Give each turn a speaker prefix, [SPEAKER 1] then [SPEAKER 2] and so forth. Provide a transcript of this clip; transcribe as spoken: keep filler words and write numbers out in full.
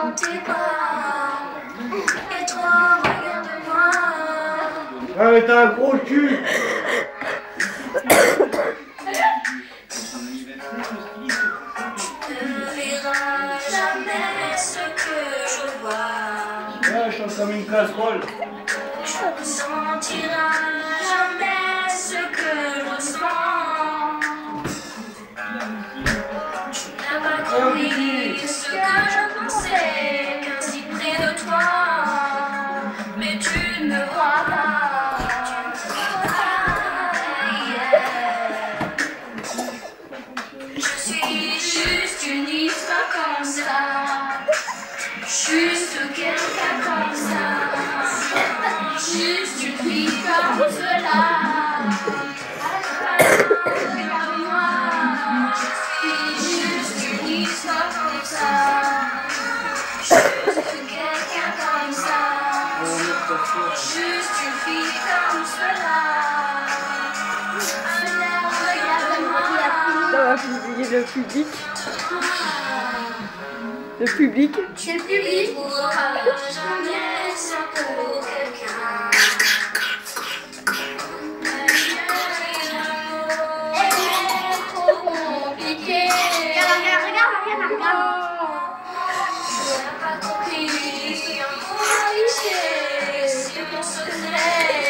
[SPEAKER 1] dans tes bras. Et toi, regarde-moi.
[SPEAKER 2] Ah mais t'as un gros cul.
[SPEAKER 1] Tu ne verras jamais ce que je vois.
[SPEAKER 2] Ouais, je chante comme une casserole.
[SPEAKER 1] Tu ne sentiras jamais ce que je ressens. Tu n'as pas compris ce que je pensais, qu'ainsi près de toi. Mais tu ne crois pas. Je suis juste une histoire comme ça. Juste quelqu'un comme ça. Juste une fille comme cela. Regarde-moi. Je suis juste une histoire comme ça. Juste quelqu'un comme ça. Juste une fille comme cela. Alors regarde-moi.
[SPEAKER 3] Ça va publier le public. Le public.
[SPEAKER 1] C'est le public. Ne pourra jamais ça pour quelqu'un. Elle est trop compliquée. Regarde, regarde, regarde, regarde.